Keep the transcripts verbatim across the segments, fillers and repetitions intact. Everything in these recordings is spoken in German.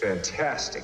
fantastic.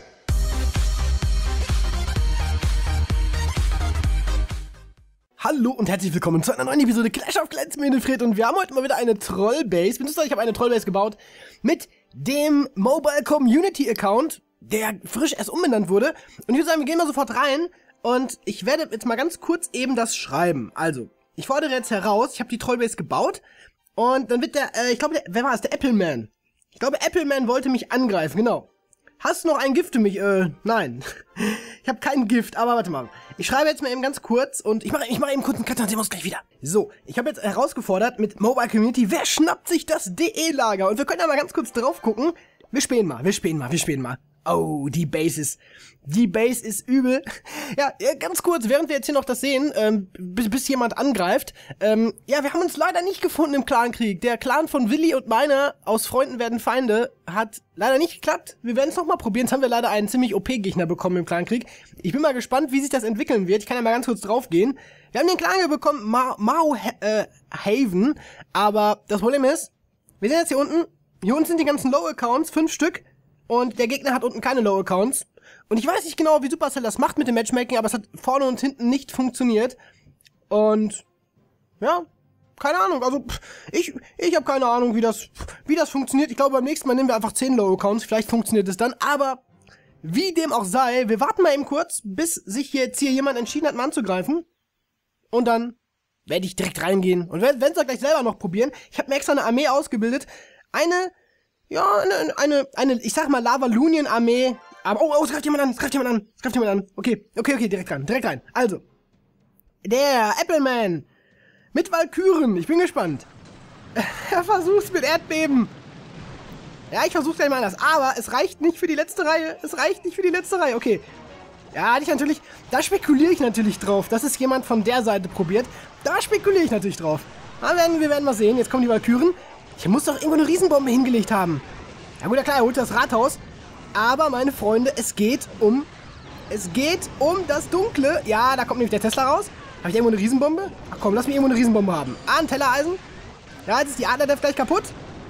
Hallo und herzlich willkommen zu einer neuen Episode Clash of Clans mit Winifred und wir haben heute mal wieder eine Trollbase. Beziehungsweise ich habe eine Trollbase gebaut mit dem Mobile Community Account, der frisch erst umbenannt wurde. Und ich würde sagen, wir gehen mal sofort rein und ich werde jetzt mal ganz kurz eben das schreiben. Also, ich fordere jetzt heraus, ich habe die Trollbase gebaut und dann wird der, äh, ich glaube, der, wer war es? Der Appleman. Ich glaube, Appleman wollte mich angreifen, genau. Hast du noch ein Gift für mich? Äh, nein. Ich habe kein Gift, aber warte mal. Ich schreibe jetzt mal eben ganz kurz und ich mache ich mach eben kurz einen Cut und sehen wir uns gleich wieder. So, ich habe jetzt herausgefordert mit Mobile Community, wer schnappt sich das D E-Lager? Und wir können ja mal ganz kurz drauf gucken. Wir spähen mal, wir spähen mal, wir spähen mal. Oh, die Base ist, die Base ist übel. Ja, ganz kurz, während wir jetzt hier noch das sehen, ähm, bis, bis jemand angreift. Ähm, ja, wir haben uns leider nicht gefunden im Clankrieg. Der Clan von Willi und meiner aus Freunden werden Feinde hat leider nicht geklappt. Wir werden es nochmal probieren. Jetzt haben wir leider einen ziemlich O P-Gegner bekommen im Clankrieg. Ich bin mal gespannt, wie sich das entwickeln wird. Ich kann ja mal ganz kurz drauf gehen. Wir haben den Clan bekommen, Ma Mao äh, Haven. Aber das Problem ist, wir sind jetzt hier unten. Hier unten sind die ganzen Low-Accounts, fünf Stück. Und der Gegner hat unten keine Low-Accounts. Und ich weiß nicht genau, wie Supercell das macht mit dem Matchmaking, aber es hat vorne und hinten nicht funktioniert. Und, ja, keine Ahnung. Also, pff, ich ich habe keine Ahnung, wie das wie das funktioniert. Ich glaube, beim nächsten Mal nehmen wir einfach zehn Low-Accounts. Vielleicht funktioniert es dann. Aber, wie dem auch sei, wir warten mal eben kurz, bis sich jetzt hier jemand entschieden hat, mal anzugreifen. Und dann werde ich direkt reingehen. Und werde es gleich selber noch probieren. Ich habe mir extra eine Armee ausgebildet. Eine... Ja, eine, eine, eine, ich sag mal Lavalunien-Armee. Aber, oh, oh, es greift jemand an, es greift jemand an, es greift jemand an. Okay, okay, okay, direkt rein, direkt rein. Also, der Appleman mit Walküren, ich bin gespannt. Er versucht's mit Erdbeben. Ja, ich versuch's gleich mal anders, aber es reicht nicht für die letzte Reihe. Es reicht nicht für die letzte Reihe, okay. Ja, ich natürlich, da spekuliere ich natürlich drauf, dass es jemand von der Seite probiert. Da spekuliere ich natürlich drauf. Aber wir werden, wir werden mal sehen, jetzt kommen die Walküren. Ich muss doch irgendwo eine Riesenbombe hingelegt haben. Ja gut, ja klar, er holt das Rathaus. Aber, meine Freunde, es geht um... Es geht um das Dunkle. Ja, da kommt nämlich der Tesla raus. Habe ich irgendwo eine Riesenbombe? Ach komm, lass mich irgendwo eine Riesenbombe haben. Ah, ein Tellereisen. Ja, jetzt ist die Adler-Def gleich kaputt.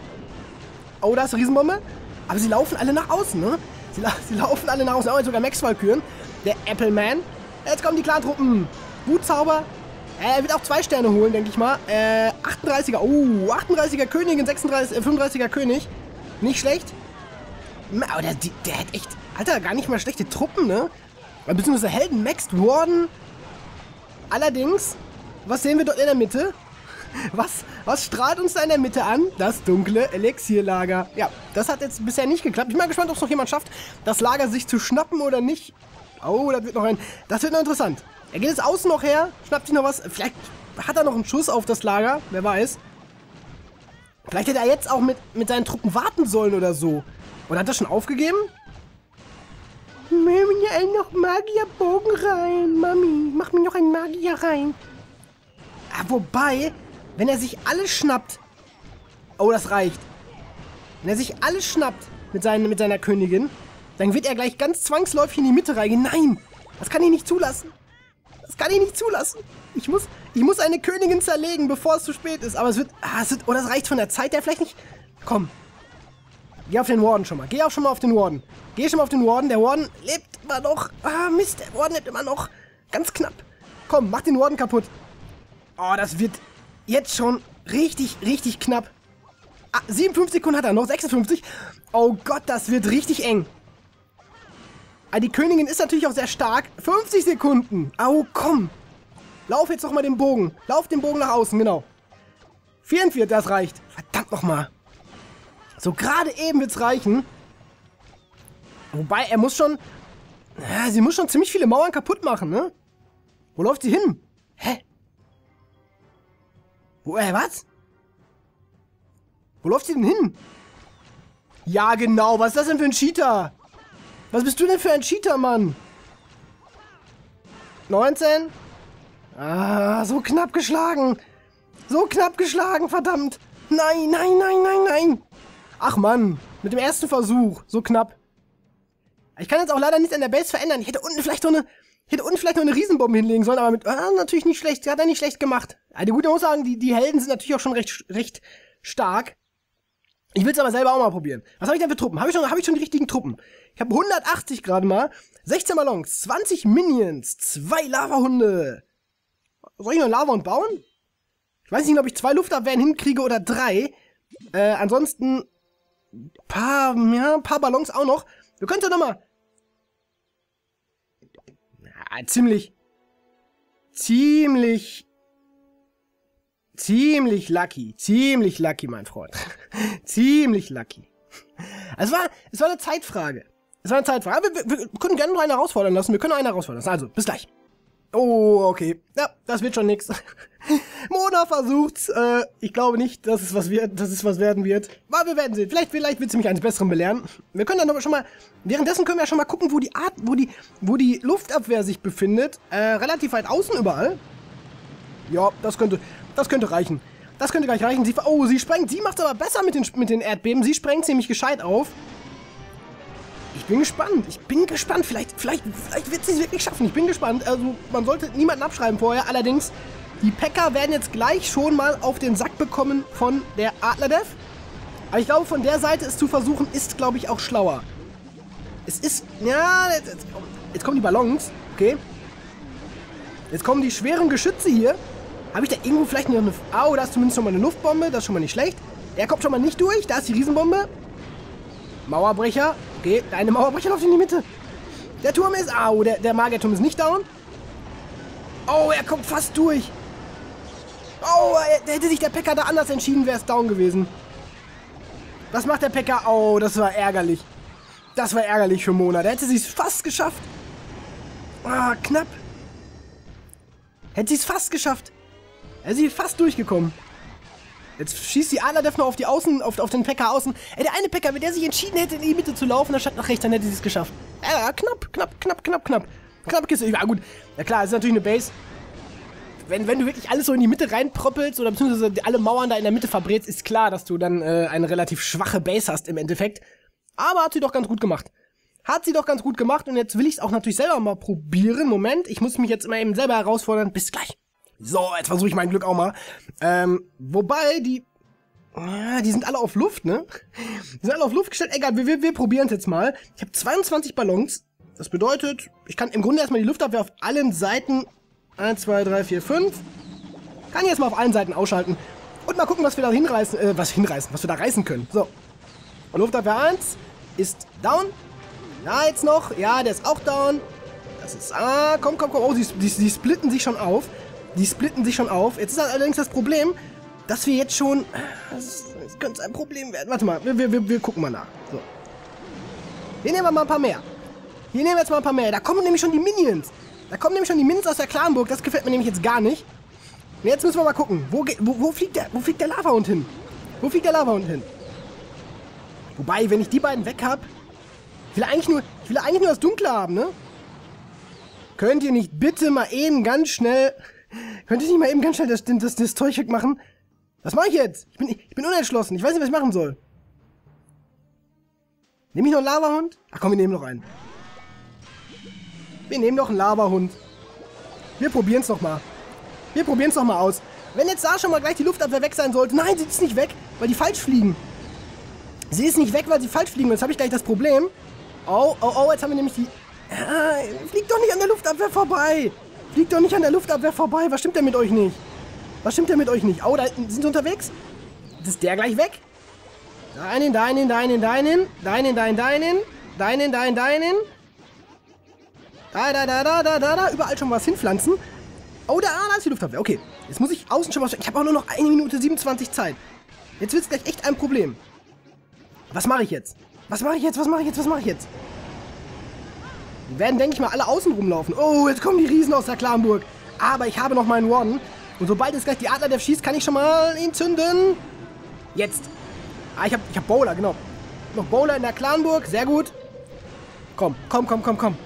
Oh, da ist eine Riesenbombe. Aber sie laufen alle nach außen, ne? Sie, la sie laufen alle nach außen. Oh, jetzt sogar Max-Walküren. Der Appleman. Jetzt kommen die Clan-Truppen. Wutzauber. Er wird auch zwei Sterne holen, denke ich mal. Äh, achtunddreißiger. Oh, achtunddreißiger Königin, sechsunddreißig, äh, fünfunddreißiger König. Nicht schlecht. Aber der, der hat echt, Alter, gar nicht mal schlechte Truppen, ne? Beziehungsweise Helden, Maxed Warden. Allerdings, was sehen wir dort in der Mitte? Was, was strahlt uns da in der Mitte an? Das dunkle Elixierlager. Ja, das hat jetzt bisher nicht geklappt. Ich bin mal gespannt, ob es noch jemand schafft, das Lager sich zu schnappen oder nicht. Oh, das wird noch ein, das wird noch interessant. Er geht jetzt außen noch her, schnappt sich noch was. Vielleicht hat er noch einen Schuss auf das Lager, wer weiß. Vielleicht hätte er jetzt auch mit, mit seinen Truppen warten sollen oder so. Oder hat er schon aufgegeben? Mach mir noch Magierbogen rein, Mami. Mach mir noch einen Magier rein. Ah, wobei, wenn er sich alles schnappt... Oh, das reicht. Wenn er sich alles schnappt mit, seinen, mit seiner Königin, dann wird er gleich ganz zwangsläufig in die Mitte reingehen. Nein, das kann ich nicht zulassen. Das kann ich nicht zulassen. Ich muss, ich muss eine Königin zerlegen, bevor es zu spät ist. Aber es wird, ah, es wird, oder es reicht von der Zeit her vielleicht nicht. Komm. Geh auf den Warden schon mal. Geh auch schon mal auf den Warden. Geh schon mal auf den Warden. Der Warden lebt immer noch. Ah, Mist, der Warden lebt immer noch. Ganz knapp. Komm, mach den Warden kaputt. Oh, das wird jetzt schon richtig, richtig knapp. Ah, siebenundfünfzig Sekunden hat er noch. sechsundfünfzig. Oh Gott, das wird richtig eng. Die Königin ist natürlich auch sehr stark. fünfzig Sekunden. Au, komm. Lauf jetzt noch mal den Bogen. Lauf den Bogen nach außen, genau. vierundvierzig, das reicht. Verdammt nochmal. So, gerade eben wird's reichen. Wobei, er muss schon... Ja, sie muss schon ziemlich viele Mauern kaputt machen, ne? Wo läuft sie hin? Hä? Wo, äh, was? Wo läuft sie denn hin? Ja, genau. Was ist das denn für ein Cheater? Was bist du denn für ein Cheater, Mann? neunzehn? Ah, so knapp geschlagen. So knapp geschlagen, verdammt. Nein, nein, nein, nein, nein. Ach Mann, mit dem ersten Versuch. So knapp. Ich kann jetzt auch leider nichts an der Base verändern. Ich hätte unten vielleicht noch eine, ich hätte unten vielleicht noch eine Riesenbombe hinlegen sollen, aber mit, ah, natürlich nicht schlecht. Hat er nicht schlecht gemacht. Also gut, ich muss sagen, die, die Helden sind natürlich auch schon recht, recht stark. Ich will es aber selber auch mal probieren. Was habe ich denn für Truppen? Habe ich, schon, hab ich schon die richtigen Truppen? Ich habe hundertachtzig gerade mal. sechzehn Ballons, zwanzig Minions, zwei Lavahunde. Soll ich noch einen Lavahund bauen? Ich weiß nicht, ob ich zwei Luftabwehren hinkriege oder drei. Äh, ansonsten paar, ja, ein paar Ballons auch noch. Wir können ja noch mal... Ja, ziemlich... Ziemlich... Ziemlich lucky. Ziemlich lucky, mein Freund. Ziemlich lucky. Es war, es war eine Zeitfrage. Es war eine Zeitfrage. Aber wir, wir, wir können gerne noch einen herausfordern lassen. Wir können noch einen herausfordern lassen. Also, bis gleich. Oh, okay. Ja, das wird schon nix. Mona versucht's. Äh, ich glaube nicht, dass es was wird, dass es was werden wird. Aber wir werden sehen. Vielleicht, vielleicht wird sie mich eines Besseren belehren. Wir können dann aber schon mal, währenddessen können wir ja schon mal gucken, wo die Art, wo die, wo die Luftabwehr sich befindet. Äh, relativ weit außen überall. Ja, das könnte, das könnte reichen. Das könnte gleich reichen. Sie, oh, sie sprengt. Sie macht's aber besser mit den, mit den Erdbeben. Sie sprengt ziemlich gescheit auf. Ich bin gespannt. Ich bin gespannt. Vielleicht, vielleicht, vielleicht wird sie es wirklich schaffen. Ich bin gespannt. Also, man sollte niemanden abschreiben vorher. Allerdings, die P.E.K.K.A. werden jetzt gleich schon mal auf den Sack bekommen von der Adlerdev. Aber ich glaube, von der Seite es zu versuchen, ist, glaube ich, auch schlauer. Es ist, ja, jetzt, jetzt kommen die Ballons. Okay. Jetzt kommen die schweren Geschütze hier. Habe ich da irgendwo vielleicht noch eine... Au, da ist zumindest schon mal eine Luftbombe. Das ist schon mal nicht schlecht. Er kommt schon mal nicht durch. Da ist die Riesenbombe. Mauerbrecher. Okay, eine Mauerbrecher läuft in die Mitte. Der Turm ist... Au, der, der Magierturm ist nicht down. Oh, er kommt fast durch. Oh, er, hätte sich der P E K K A da anders entschieden, wäre es down gewesen. Was macht der P E K K A? Oh, das war ärgerlich. Das war ärgerlich für Mona. Der hätte sie es fast geschafft. Ah, knapp. Hätte sie es fast geschafft. Er ist fast durchgekommen. Jetzt schießt die Adlerdev noch auf die Außen, auf, auf den P E K K A außen. Ey, der eine P E K K A, wenn der sich entschieden hätte, in die Mitte zu laufen, anstatt nach rechts, dann hätte sie es geschafft. Ja, knapp, knapp, knapp, knapp, knapp. Knapp Kiste. Ja, gut. Ja, klar, es ist natürlich eine Base. Wenn, wenn du wirklich alles so in die Mitte reinproppelst oder beziehungsweise alle Mauern da in der Mitte verbrätst, ist klar, dass du dann äh, eine relativ schwache Base hast im Endeffekt. Aber hat sie doch ganz gut gemacht. Hat sie doch ganz gut gemacht und jetzt will ich es auch natürlich selber mal probieren. Moment, ich muss mich jetzt mal eben selber herausfordern. Bis gleich. So, jetzt versuche ich mein Glück auch mal. Ähm, wobei, die... Ja, die sind alle auf Luft, ne? Die sind alle auf Luft gestellt. Egal, wir, wir, wir probieren es jetzt mal. Ich habe zweiundzwanzig Ballons. Das bedeutet, ich kann im Grunde erstmal die Luftabwehr auf allen Seiten... eins, zwei, drei, vier, fünf. Kann jetzt mal auf allen Seiten ausschalten. Und mal gucken, was wir da hinreißen, äh, was hinreißen, was wir da reißen können. So. Und Luftabwehr eins ist down. Ja, jetzt noch. Ja, der ist auch down. Das ist, ah, komm, komm, komm. Oh, die, die, die splitten sich schon auf. Die splitten sich schon auf. Jetzt ist allerdings das Problem, dass wir jetzt schon, das, das könnte ein Problem werden. Warte mal, wir, wir, wir gucken mal nach. So. Hier nehmen wir mal ein paar mehr. Hier nehmen wir jetzt mal ein paar mehr. Da kommen nämlich schon die Minions. Da kommen nämlich schon die Minions aus der Clanburg. Das gefällt mir nämlich jetzt gar nicht. Und jetzt müssen wir mal gucken. Wo, wo, wo, fliegt der, wo fliegt der Lavahund hin? Wo fliegt der Lavahund hin? Wobei, wenn ich die beiden weg habe, ich will eigentlich nur, ich will eigentlich nur das Dunkle haben, ne? Könnt ihr nicht bitte mal eben ganz schnell, könnt ihr nicht mal eben ganz schnell das, das, das Zeug wegmachen? Was mache ich jetzt? Ich bin, ich bin unentschlossen. Ich weiß nicht, was ich machen soll. Nehme ich noch einen Lavahund? Ach komm, wir nehmen noch einen. Wir nehmen doch einen Lavahund. Wir probieren es noch mal. Wir probieren es noch mal aus. Wenn jetzt da schon mal gleich die Luftabwehr weg sein sollte. Nein, sie ist nicht weg, weil die falsch fliegen. Sie ist nicht weg, weil sie falsch fliegen. Und jetzt habe ich gleich das Problem. Oh, oh, oh, jetzt haben wir nämlich die... Ah, fliegt doch nicht an der Luftabwehr vorbei. Fliegt doch nicht an der Luftabwehr vorbei. Was stimmt denn mit euch nicht? Was stimmt denn mit euch nicht? Oh, da sind sie unterwegs. Jetzt ist der gleich weg. Deinen, deinen, deinen, deinen. Deinen, deinen, deinen. Deinen, deinen, deinen. Da, da, da, da, da, da, da. Überall schon was hinpflanzen. Oh, da, da ist die Luftabwehr. Okay. Jetzt muss ich außen schon was... Ich habe auch nur noch eine Minute siebenundzwanzig Zeit. Jetzt wird es gleich echt ein Problem. Was mache ich jetzt? Was mache ich jetzt? Was mache ich jetzt? Was mache ich jetzt? Wir werden, denke ich mal, alle außen rumlaufen. Oh, jetzt kommen die Riesen aus der Clanburg. Aber ich habe noch meinen Warden. Und sobald jetzt gleich die Adlerdev schießt, kann ich schon mal ihn zünden. Jetzt. Ah, ich habe ich hab Bowler, genau. Noch Bowler in der Clanburg. Sehr gut. Komm, komm, komm, komm, komm.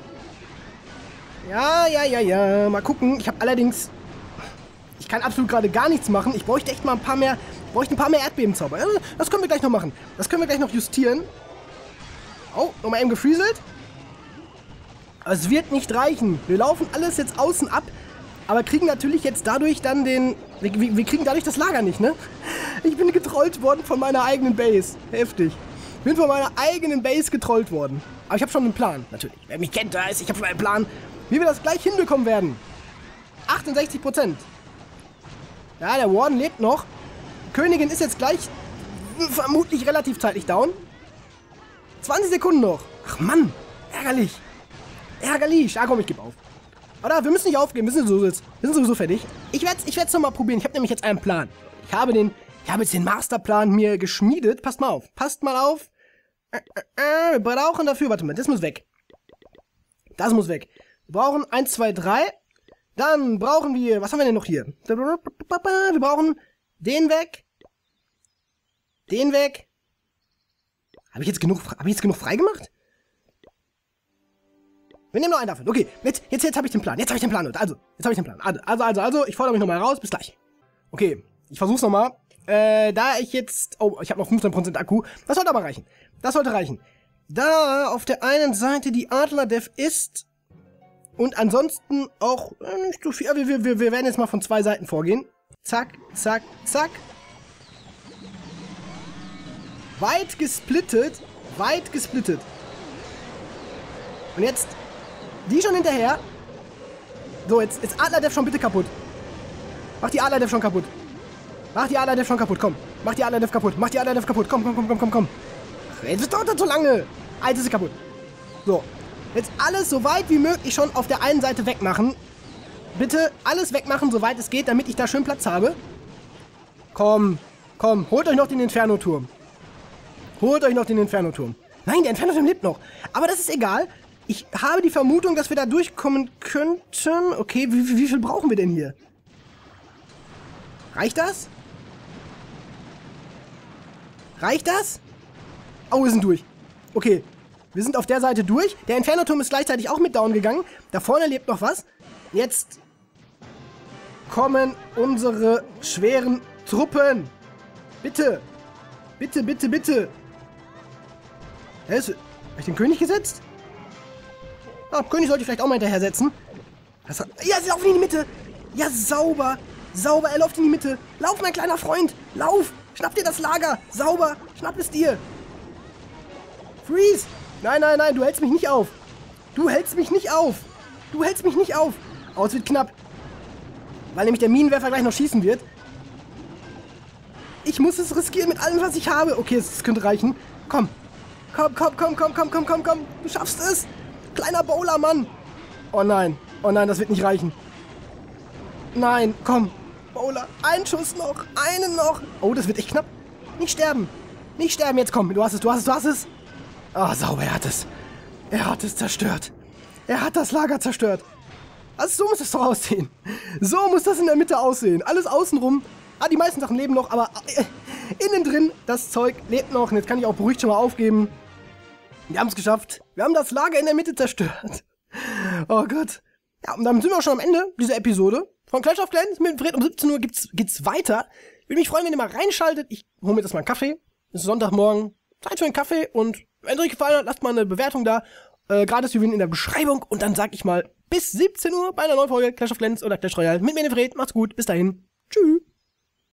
Ja, ja, ja, ja. Mal gucken. Ich habe allerdings... Ich kann absolut gerade gar nichts machen. Ich bräuchte echt mal ein paar mehr... Ich bräuchte ein paar mehr Erdbebenzauber. Ja, das können wir gleich noch machen. Das können wir gleich noch justieren. Oh, nochmal eben gefrieselt. Aber es wird nicht reichen. Wir laufen alles jetzt außen ab. Aber kriegen natürlich jetzt dadurch dann den... Wir, wir, wir kriegen dadurch das Lager nicht, ne? Ich bin getrollt worden von meiner eigenen Base. Heftig. Ich bin von meiner eigenen Base getrollt worden. Aber ich habe schon einen Plan, natürlich. Wer mich kennt, weiß, ich habe schon einen Plan, wie wir das gleich hinbekommen werden. achtundsechzig Prozent. Ja, der Warden lebt noch. Die Königin ist jetzt gleich vermutlich relativ zeitlich down. zwanzig Sekunden noch. Ach Mann, ärgerlich. Ärgerlich. Ja, komm, ich gebe auf. Oder? Wir müssen nicht aufgeben, wir sind sowieso, wir sind sowieso fertig. Ich werde es ich werd's nochmal probieren. Ich habe nämlich jetzt einen Plan. Ich habe den, ich habe jetzt den Masterplan mir geschmiedet. Passt mal auf. Passt mal auf. Äh, äh, wir brauchen dafür, warte mal, das muss weg. Das muss weg. Wir brauchen eins, zwei, drei. Dann brauchen wir, was haben wir denn noch hier? Wir brauchen den weg. Den weg. Habe ich jetzt genug, habe ich jetzt genug freigemacht? Wir nehmen noch einen davon. Okay, jetzt, jetzt, jetzt habe ich den Plan. Jetzt habe ich den Plan. Also, jetzt habe ich den Plan. Also, also, also, also ich fordere mich nochmal raus. Bis gleich. Okay, ich versuch's nochmal. Äh, da ich jetzt... Oh, ich habe noch fünfzehn Prozent Akku. Das sollte aber reichen. Das sollte reichen. Da auf der einen Seite die Adler-Dev ist und ansonsten auch äh, nicht so viel. Wir, wir, wir werden jetzt mal von zwei Seiten vorgehen. Zack, zack, zack. Weit gesplittet. Weit gesplittet. Und jetzt... Die schon hinterher. So, jetzt ist Adler-Dev schon bitte kaputt. Mach die Adler-Dev schon kaputt. Mach die Adler-Dev schon kaputt, komm. Mach die Adler-Dev kaputt. Mach die Adler-Dev kaputt. Komm, komm, komm, komm, komm, komm. Jetzt dauert das so lange. Eins ist kaputt. So. Jetzt alles so weit wie möglich schon auf der einen Seite wegmachen. Bitte alles wegmachen, soweit es geht, damit ich da schön Platz habe. Komm, komm. Holt euch noch den Inferno-Turm. Holt euch noch den Inferno-Turm. Nein, der Inferno-Turm lebt noch. Aber das ist egal. Ich habe die Vermutung, dass wir da durchkommen könnten. Okay, wie, wie, wie viel brauchen wir denn hier? Reicht das? Reicht das? Oh, wir sind durch. Okay, wir sind auf der Seite durch. Der Inferno-Turm ist gleichzeitig auch mit down gegangen. Da vorne lebt noch was. Jetzt kommen unsere schweren Truppen. Bitte. Bitte, bitte, bitte. Hä, ist, hab ich den König gesetzt? Ah, König sollte ich vielleicht auch mal hinterher setzen. Das hat, ja, sie laufen in die Mitte. Ja, sauber. Sauber, er läuft in die Mitte. Lauf, mein kleiner Freund. Lauf. Schnapp dir das Lager. Sauber. Schnapp es dir. Freeze. Nein, nein, nein. Du hältst mich nicht auf. Du hältst mich nicht auf. Du hältst mich nicht auf. Oh, es wird knapp. Weil nämlich der Minenwerfer gleich noch schießen wird. Ich muss es riskieren mit allem, was ich habe. Okay, es könnte reichen. Komm. Komm, komm, komm, komm, komm, komm, komm, komm. Du schaffst es. Kleiner Bowler, Mann. Oh nein. Oh nein, das wird nicht reichen. Nein, komm. Bowler, ein Schuss noch. Einen noch. Oh, das wird echt knapp. Nicht sterben. Nicht sterben. Jetzt komm. Du hast es, du hast es, du hast es. Ah, oh, sauber, er hat es. Er hat es zerstört. Er hat das Lager zerstört. Also so muss es doch aussehen. So muss das in der Mitte aussehen. Alles außenrum. Ah, die meisten Sachen leben noch, aber äh, innen drin, das Zeug lebt noch. Und jetzt kann ich auch beruhigt schon mal aufgeben. Wir haben es geschafft. Wir haben das Lager in der Mitte zerstört. Oh Gott. Ja, und damit sind wir auch schon am Ende dieser Episode. Von Clash of Clans mit Fred um siebzehn Uhr gibt's, geht's weiter. Ich würde mich freuen, wenn ihr mal reinschaltet. Ich hole mir jetzt mal einen Kaffee. Es ist Sonntagmorgen. Zeit für einen Kaffee. Und wenn es euch gefallen hat, lasst mal eine Bewertung da. Äh, gratis Juwelen in der Beschreibung. Und dann sag ich mal bis siebzehn Uhr bei einer neuen Folge Clash of Clans oder Clash Royale mit mir, Fred. Macht's gut. Bis dahin. Tschüss.